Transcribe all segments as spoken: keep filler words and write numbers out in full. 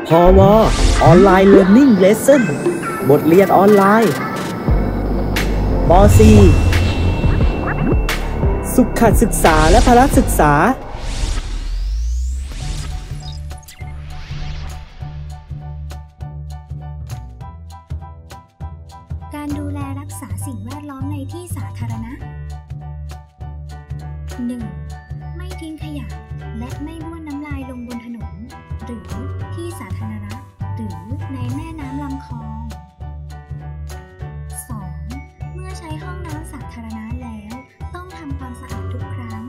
พอวออนไลน์เรียนนิ่งเลสเซ่นบทเรียนออนไลน์ป .สี่ สุขศึกษาและพละศึกษาการดูแลรักษาสิ่งแวดล้อมในที่สาธารณะ หนึ่ง. ไม่ทิ้งขยะและไม่บ้วนน้ำลายลงบนถนนหรือที่สาธารณะหรือในแม่น้ำลำคลอง สอง. เมื่อใช้ห้องน้ำสาธารณะแล้วต้องทำความสะอาดทุกครั้ง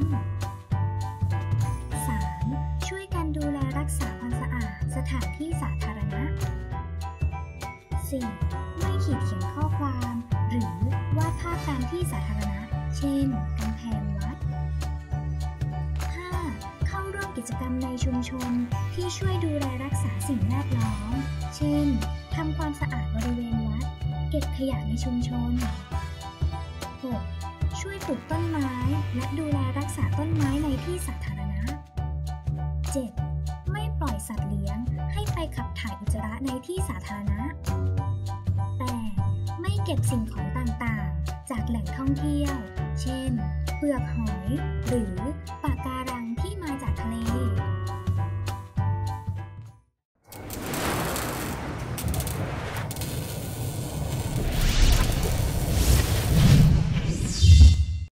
สาม. ช่วยกันดูแลรักษาความสะอาดสถานที่สาธารณะ สี่. ไม่ขีดเขียนข้อความหรือวาดภาพตามที่สาธารณะเช่นกำแพงวัด ห้า. เข้าร่วมกิจกรรมในชุมชนที่ช่วยดูแลรักษาสิ่งแวดล้อมเช่นทำความสะอาดบริเวณวัดเก็บขยะในชุมชน หก. ช่วยปลูกต้นไม้และดูแลรักษาต้นไม้ในที่สาธารณะ เจ็ด. ไม่ปล่อยสัตว์เลี้ยงให้ไปขับถ่ายอุจจาระในที่สาธารณะ แปด. ไม่เก็บสิ่งของต่างๆจากแหล่งท่องเที่ยวเช่นเปลือกหอยหรือปะการัง